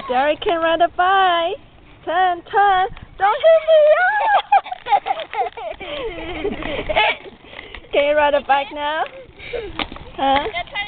Derek can ride a bike. Turn, turn. Don't hit me. Can you ride a bike now? Huh?